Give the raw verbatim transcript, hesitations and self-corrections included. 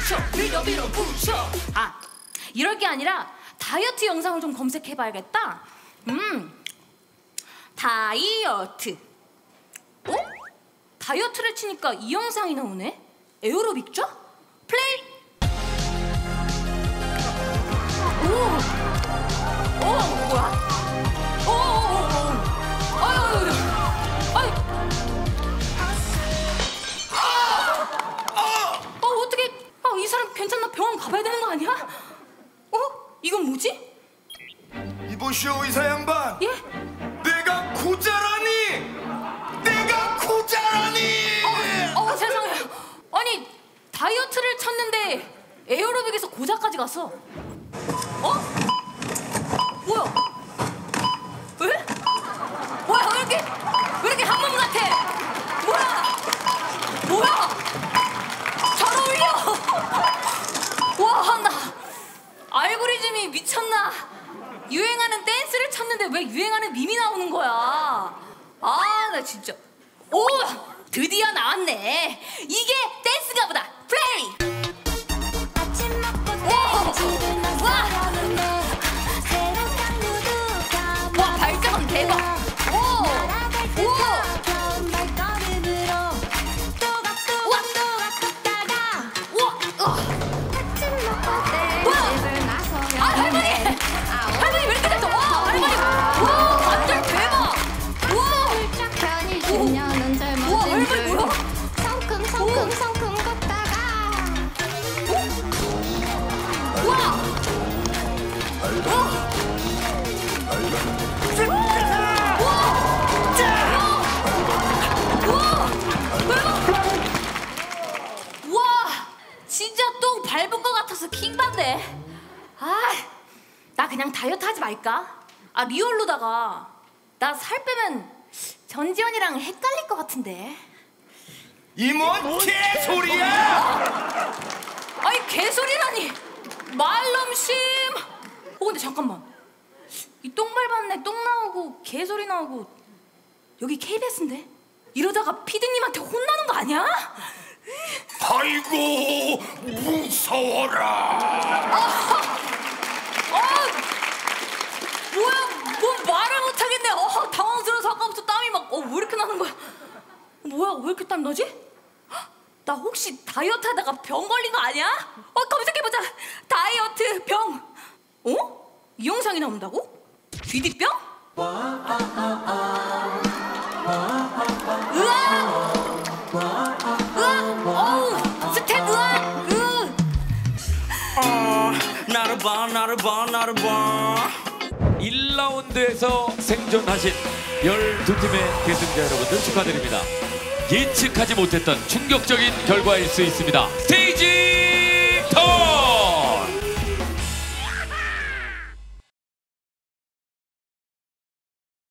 밀어붙여 밀어 밀어붙여. 아, 이럴 게 아니라 다이어트 영상을 좀 검색해봐야겠다. 음, 다이어트. 어? 다이어트를 치니까 이 영상이 나오네? 에어로빅죠? 플레이! 오! 오, 뭐야? 오, 오, 오, 오. 아유, 아유, 아유. 어, 어떻게, 아, 이 사람 괜찮나? 병원 가봐야 되는 거 아니야? 어? 이건 뭐지? 이보시오 의사 양반. 예? 내가 고자라니! 내가 고자라니! 어, 어, 세상에. 아니, 다이어트를 쳤는데 에어로빅에서 고자까지 갔어. 어? 뭐야? 왜? 뭐야, 왜 이렇게, 왜 이렇게 한몸 같아? 뭐야? 뭐야? 잘 어울려! 와, 나 알고리즘이 미쳤나? 유행하는 댄스를 쳤는데 왜 유행하는 밈이 나오는 거야? 아, 나 진짜. 오! 드디어 나왔네. 이게 댄스가 보다. 플레이! 오! 와! 와, 발자국 대박. 오! 오! 우와! 우와! 뭐야? 아, 할머니! 할머니 왜 이렇게 됐어? 와, 할머니! 와, 완전 대박! 우와! 우와, 할머니 뭐야? 성큼 성큼 성큼 걷다가 우와! 우와! 진짜 똥 밟은 것 같아서 킹받네. 아, 나 그냥 다이어트 하지 말까? 아, 리얼로다가 나 살 빼면 전지현이랑 헷갈릴 것 같은데. 이 뭔 개소리야! 아니, 개소리라니. 말넘심. 어, 근데 잠깐만. 이 똥 밟았네. 똥 나오고 개소리 나오고. 여기 케이비에스인데? 이러다가 피디님한테 혼나는 거 아니야? 아이고 무서워라. 아, 아, 뭐야, 뭐 말을 못하겠네. 어, 당황스러워서 아까부터 땀이 막, 어, 왜 이렇게 나는 거야? 뭐야, 왜 이렇게 땀 나지? 나 혹시 다이어트 하다가 병 걸린 거 아니야? 어, 검색해보자. 다이어트 병. 어? 이 영상이 나온다고? 귀디병? 으아! 으아! 어우, 스텝 으아! 으! 어, 나를 봐 나를 봐 나를 봐. 일 라운드에서 생존하신 열두 팀의 계승자 여러분들 축하드립니다. 예측하지 못했던 충격적인 결과일 수 있습니다. 스테이